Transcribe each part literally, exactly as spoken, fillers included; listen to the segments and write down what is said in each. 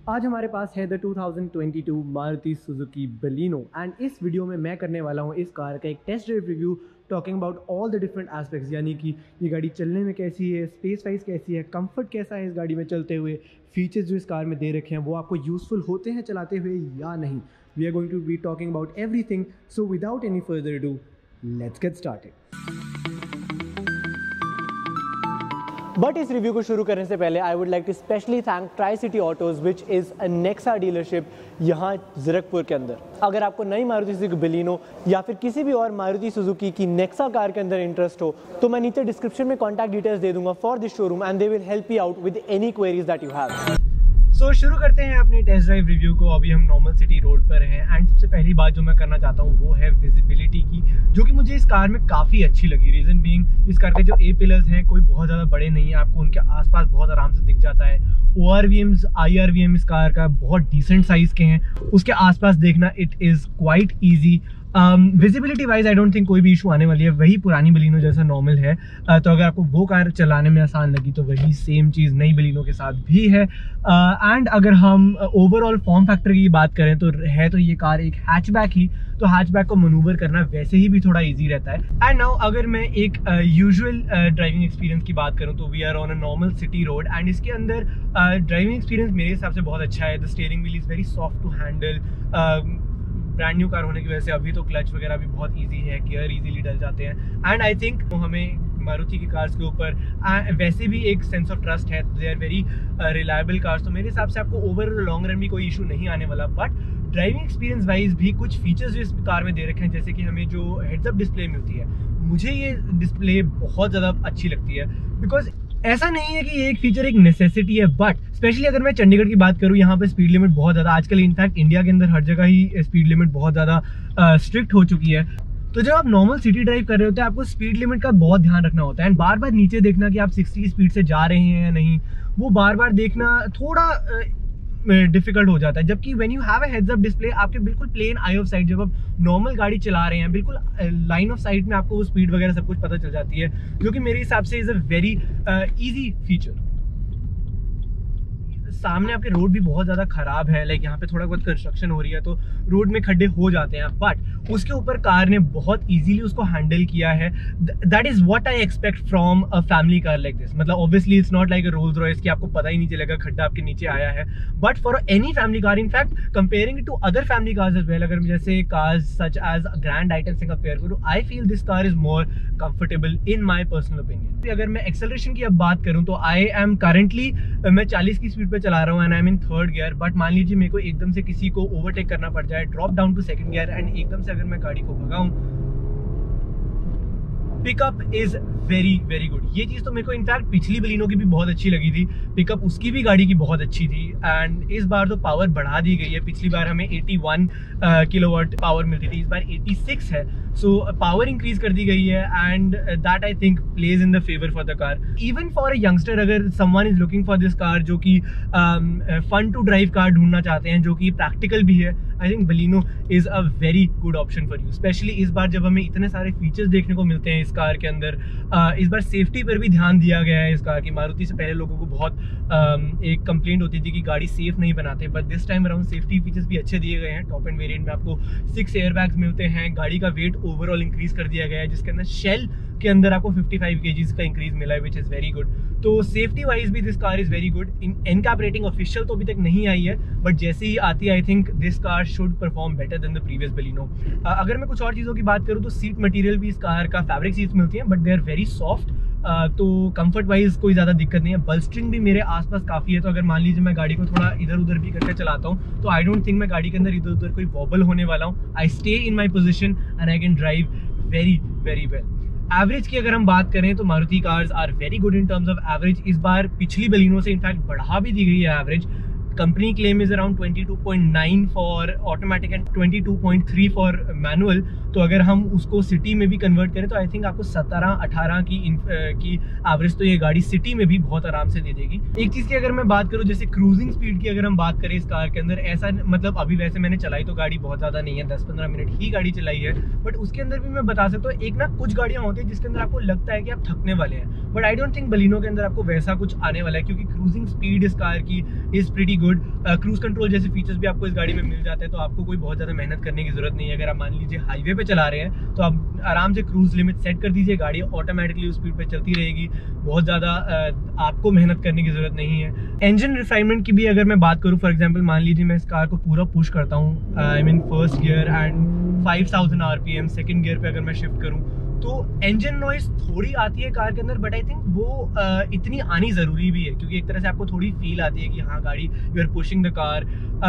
आज हमारे पास है the two thousand twenty two Maruti Suzuki Baleno and इस वीडियो में मैं करने वाला हूँ इस कार का एक test drive review talking about all the different aspects, यानी कि ये गाड़ी चलने में कैसी है, स्पेस वाइज कैसी है, कंफर्ट कैसा है इस गाड़ी में चलते हुए, फीचर्स जो इस कार में दे रखे हैं वो आपको यूज़फुल होते हैं चलाते हुए या नहीं। We are going to be talking about everything, so without any further do let's get started. But इस रिव्यू को शुरू करने से पहले I would like to specially thank tri city autos which is a Nexa dealership यहाँ ज़ीरकपुर के अंदर। अगर आपको नई मारुति सुजुकी बलिनो या फिर किसी भी और मारुति सुजुकी की नेक्सा कार के अंदर इंटरेस्ट हो तो मैं नीचे डिस्क्रिप्शन में कॉन्टैक्ट डिटेल्स दे दूंगा for this showroom and they will help you out with any queries that you have. So so, शुरू करते हैं अपनी टेस्ट ड्राइव रिव्यू को। अभी हम नॉर्मल सिटी रोड पर हैं एंड सबसे पहली बात जो मैं करना चाहता हूँ वो है विजिबिलिटी की, जो कि मुझे इस कार में काफ़ी अच्छी लगी। रीज़न बीइंग इस कार के जो ए पिलर्स हैं कोई बहुत ज़्यादा बड़े नहीं है, आपको उनके आसपास बहुत आराम से दिख जाता है। O R V Ms I R V M इस कार का बहुत डिसेंट साइज़ के हैं, उसके आसपास देखना it is quite easy. Visibility wise I don't think कोई भी इशू आने वाली है, वही पुरानी बलिनो जैसा नॉर्मल है। uh, तो अगर आपको वो कार चलाने में आसान लगी तो वही सेम चीज़ नई बलिनो के साथ भी है। एंड uh, अगर हम ओवरऑल फॉर्म फैक्टर की बात करें तो है तो ये कार एक हैचबैक ही, तो हैचबैक को मनूवर करना वैसे ही भी थोड़ा इजी रहता है। एंड नाउ अगर मैं एक यूजुअल ड्राइविंग एक्सपीरियंस की बात करूँ तो we are on a normal city road and इसके अंदर ड्राइविंग uh, एक्सपीरियंस मेरे हिसाब से बहुत अच्छा है। The steering wheel is very soft to handle, brand new car होने की वजह से अभी तो क्लच वगैरह भी बहुत इजी है, गियर इजीली डल जाते हैं। एंड आई थिंक हमें मारुति की कार्स के ऊपर वैसे भी एक सेंस ऑफ ट्रस्ट है, they are very reliable cars, तो मेरे हिसाब से आपको ओवर लॉन्ग रन भी कोई इशू नहीं आने वाला। बट ड्राइविंग एक्सपीरियंस वाइज भी कुछ फीचर्स जो इस कार में दे रखे हैं, जैसे कि हमें जो हेड्स अप डिस्प्ले मिलती है, मुझे ये डिस्प्ले बहुत ज़्यादा अच्छी लगती है। बिकॉज ऐसा नहीं है कि ये एक फीचर एक नेसेसिटी है, बट स्पेशली अगर मैं चंडीगढ़ की बात करूँ, यहाँ पे स्पीड लिमिट बहुत ज़्यादा आजकल, इनफैक्ट इंडिया के अंदर हर जगह ही स्पीड लिमिट बहुत ज़्यादा स्ट्रिक्ट हो चुकी है। तो जब आप नॉर्मल सिटी ड्राइव कर रहे होते हैं आपको स्पीड लिमिट का बहुत ध्यान रखना होता है एंड बार बार नीचे देखना कि आप साठ की स्पीड से जा रहे हैं या नहीं, वो बार बार देखना थोड़ा डिफिकल्ट हो जाता है। जबकि when you have a heads up display आपके बिल्कुल प्लेन आई ऑफ साइट, जब आप नॉर्मल गाड़ी चला रहे हैं बिल्कुल लाइन ऑफ साइट में आपको वो स्पीड वगैरह सब कुछ पता चल जाती है, जो कि मेरे हिसाब से is a very easy feature. सामने आपके रोड भी बहुत ज़्यादा ख़राब है, लाइक यहाँ पे थोड़ा बहुत कंस्ट्रक्शन हो रही है तो रोड में खड्डे हो जाते हैं, बट उसके ऊपर कार ने बहुत इजीली उसको हैंडल किया है। That is what I expect from a family car like this. मतलब obviously it's not like a Rolls Royce कि आपको पता ही नहीं चलेगा खड्डा आपके नीचे आया है, but for any family car, in fact comparing to other family cars as well, अगर जैसे कार्स सच एज ग्रैंड आइटन से कंपेयर करूँ, I feel this car is more comfortable in my personal opinion. अगर मैं एक्सेलरेशन की अब बात करूँ तो आई एम करेंटली मैं चालीस की स्पीड पर चला रहा हूँ and I am in third gear, but मान लीजिए मेरे को एकदम से किसी को ओवरटेक करना पड़ जाए, drop down to second gear and एकदम से अगर मैं गाड़ी को भगाऊं, pickup is very very good. ये चीज़ तो मेरे को इनफैक्ट पिछली बलिनो की भी बहुत अच्छी लगी थी, पिकअप उसकी भी गाड़ी की बहुत अच्छी थी। एंड इस बार तो पावर बढ़ा दी गई है, पिछली बार हमें इक्यासी किलोवाट पावर मिलती थी, इस बार छियासी है, सो पावर इंक्रीज कर दी गई है and that I think plays in the favour for the car. Even for a youngster, अगर someone is looking for this car जो कि फन टू ड्राइव कार ढूंढना चाहते हैं जो कि प्रैक्टिकल भी है, I think Baleno is a very good option for you. Specially इस बार जब हमें इतने सारे फीचर्स देखने को मिलते हैं इस कार के अंदर, uh, इस बार सेफ्टी पर भी ध्यान दिया गया है इस कार की। मारुति से पहले लोगों को बहुत um, एक कंप्लेंट होती थी कि गाड़ी सेफ नहीं बनाते, but this time around safety features भी अच्छे दिए गए हैं। टॉप एंड वेरिएंट में आपको सिक्स एयरबैग्स मिलते हैं, गाड़ी का वेट ओवरऑल इंक्रीज कर दिया गया है, जिसके अंदर शेल के अंदर आपको पचपन केजीज का इंक्रीज मिला है, विच इज़ वेरी गुड। तो सेफ्टी वाइज भी this car is very good. In NCAP rating official तो अभी तक नहीं आई है, बट जैसे ही आती है I think this car should perform better than the previous Baleno. अगर मैं कुछ और चीज़ों की बात करूँ तो सीट मटेरियल भी इस कार का फैब्रिक सीट्स मिलती हैं, but they are very soft, तो कंफर्ट वाइज कोई ज़्यादा दिक्कत नहीं है। बल्स्ट्रिंग भी मेरे आसपास काफ़ी है, तो अगर मान लीजिए मैं गाड़ी को थोड़ा इधर उधर भी करके चलाता हूँ तो आई डोंट थिंक मैं गाड़ी के अंदर इधर उधर कोई वॉबल होने वाला हूँ। I stay in my position and I can drive very very well. Average की अगर हम बात करें तो Maruti cars are very good in terms of average. इस बार पिछली बलिनो से इनफैक्ट बढ़ा भी दी गई है average. Company claim is around बाईस पॉइंट नौ फॉर ऑटोमेटिक एंड बाईस पॉइंट तीन फॉर मैनुअल, तो अगर हम उसको सिटी में भी कन्वर्ट करें तो आई थिंक आपको सत्रह अठारह की की एवरेज तो ये गाड़ी सिटी में भी बहुत आराम से दे देगी। एक चीज़ की अगर मैं बात करूँ, जैसे क्रूजिंग स्पीड की अगर हम बात करें इस कार के अंदर, ऐसा मतलब अभी वैसे मैंने चलाई तो गाड़ी बहुत ज़्यादा नहीं है, दस पंद्रह मिनट ही गाड़ी चलाई है, बट उसके अंदर भी मैं बता सकता हूँ एक ना कुछ गाड़ियाँ होती हैं जिसके अंदर आपको लगता है कि आप थकने वाले हैं, but I don't think Baleno के अंदर आपको वैसा कुछ आने वाला है, क्योंकि क्रूजिंग स्पीड इस कार की is pretty good. Cruise control जैसे फीचर्स भी आपको इस गाड़ी में मिल जाते हैं, तो आपको कोई बहुत ज़्यादा मेहनत करने की जरूरत नहीं है। अगर आप मान लीजिए हाईवे पे चला रहे हैं तो आप आराम से क्रूज लिमिट सेट कर दीजिए, गाड़ी ऑटोमेटिकली उस स्पीड पे चलती रहेगी, बहुत ज़्यादा आपको मेहनत करने की जरूरत नहीं है। इंजन रिफाइनमेंट की भी अगर मैं बात करूँ, फॉर एग्जाम्पल मान लीजिए मैं इस कार को पूरा पुश करता हूँ, I mean first gear and five thousand R P M, second gear पे अगर मैं शिफ्ट करूँ तो इंजन नॉइस थोड़ी आती है कार के अंदर, बट आई थिंक वो uh, इतनी आनी ज़रूरी भी है, क्योंकि एक तरह से आपको थोड़ी फील आती है कि हाँ गाड़ी you are pushing the car.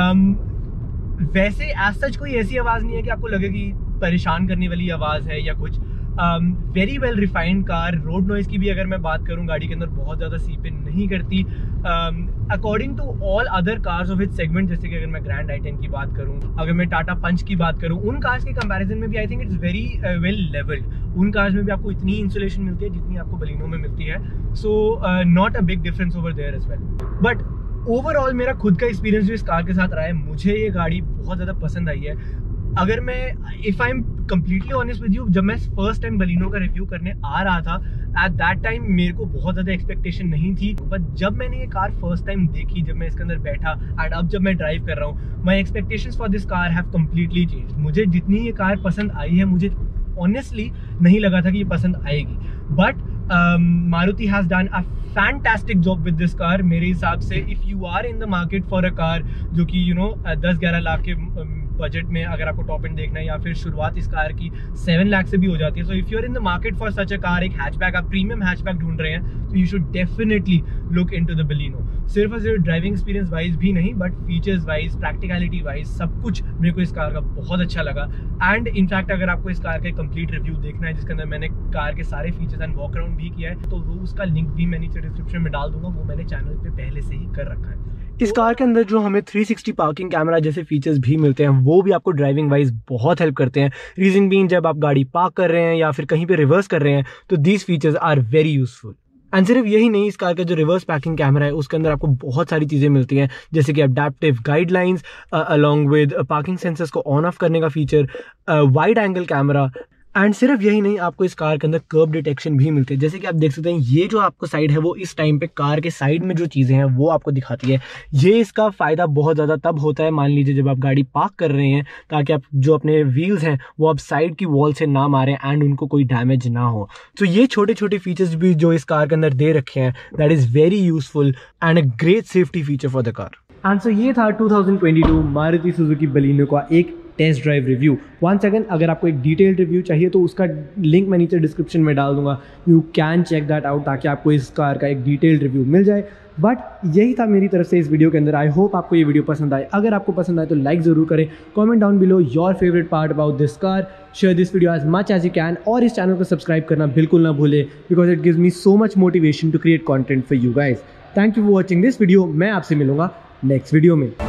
वैसे एज सच कोई ऐसी आवाज़ नहीं है कि आपको लगे कि परेशान करने वाली आवाज़ है या कुछ। Very well refined car. Road noise की भी अगर मैं बात करूँ, गाड़ी के अंदर बहुत ज़्यादा सीप इन नहीं करती according to all other cars of it segment. जैसे कि अगर मैं ग्रैंड आई टेन की बात करूँ, अगर मैं टाटा पंच की बात करूँ, उन कार्स के कंपैरिजन में भी I think it's very well levelled. उन कार्स में भी आपको इतनी इंसुलेशन मिलती है जितनी आपको बलिनो में मिलती है, so not a big difference over there as well. But overall मेरा खुद का एक्सपीरियंस जो इस कार के साथ रहा है, मुझे ये गाड़ी बहुत ज़्यादा पसंद आई है। अगर मैं if I am completely honest with you, जब मैं फर्स्ट टाइम बलिनो का रिव्यू करने आ रहा था, एट दैट टाइम मेरे को बहुत ज़्यादा एक्सपेक्टेशन नहीं थी, बट जब मैंने ये कार फर्स्ट टाइम देखी, जब मैं इसके अंदर बैठा एंड अब जब मैं ड्राइव कर रहा हूँ, my expectations for this car have completely change. मुझे जितनी ये कार पसंद आई है, मुझे ऑनेस्टली नहीं लगा था कि ये पसंद आएगी, but Maruti has done a fantastic job with this car मेरे हिसाब से। If you are in the market for a car जो कि यू नो दस ग्यारह लाख के बजट में अगर आपको टॉप एंड देखना है, या फिर शुरुआत इस कार की सेवन लाख से भी हो जाती है, so if you are in the market for such a car, एक हैचबैक, आप प्रीमियम हैचबैक ढूंढ रहे हैं, तो you should definitely look into the Baleno. सिर्फ और सिर्फ ड्राइविंग एक्सपीरियंस वाइज भी नहीं, but features wise, practicality wise, सब कुछ मेरे को इस कार का बहुत अच्छा लगा। एंड इनफैक्ट अगर आपको इस कार का कंप्लीट रिव्यू देखना है, जिसके अंदर मैंने कार के सारे फीचर्स एंड वॉक अराउंड भी किया है, तो वो उसका लिंक भी मैं नीचे डिस्क्रिप्शन में डाल दूंगा, वो मैंने चैनल पे पहले से ही कर रखा है। इस कार के अंदर जो हमें थ्री सिक्सटी पार्किंग कैमरा जैसे फीचर्स भी मिलते हैं, वो भी आपको ड्राइविंग वाइज बहुत हेल्प करते हैं। रीजन बीइंग, जब आप गाड़ी पार्क कर रहे हैं या फिर कहीं पे रिवर्स कर रहे हैं, तो these features are very useful. And सिर्फ यही नहीं, इस कार का जो रिवर्स पार्किंग कैमरा है, उसके अंदर आपको बहुत सारी चीज़ें मिलती हैं, जैसे कि adaptive guidelines along with parking sensors को ऑन ऑफ करने का feature, wide angle camera. And सिर्फ यही नहीं, आपको इस कार के अंदर कर्ब डिटेक्शन भी मिलते हैं। जैसे कि आप देख सकते हैं, ये जो आपको साइड है, वो इस टाइम पे कार के साइड में जो चीज़ें हैं वो आपको दिखाती है। ये इसका फ़ायदा बहुत ज़्यादा तब होता है, मान लीजिए जब आप गाड़ी पार्क कर रहे हैं, ताकि आप जो अपने व्हील्स हैं वो आप साइड की वॉल से ना मारें एंड उनको कोई डैमेज ना हो। तो ये छोटे छोटे फीचर्स भी जो इस कार के अंदर दे रखे हैं, that is very useful and a great safety feature for the car. And so ये था two thousand twenty two Maruti Suzuki Baleno का एक test drive review. One second, अगर आपको एक डिटेल्ड रिव्यू चाहिए तो उसका लिंक मैं नीचे डिस्क्रिप्शन में डाल दूंगा, you can check that out, ताकि आपको इस कार का एक डिटेल्ड रिव्यू मिल जाए। बट यही था मेरी तरफ से इस वीडियो के अंदर। आई होप आपको ये वीडियो पसंद आए। अगर आपको पसंद आए तो लाइक ज़रूर करें, comment down below your favourite part about this car, share this video as much as you can, और इस चैनल को सब्सक्राइब करना बिल्कुल ना भूलें, because it gives me so much motivation to create content for you guys. Thank you for watching this video. मैं आपसे मिलूंगा नेक्स्ट वीडियो में।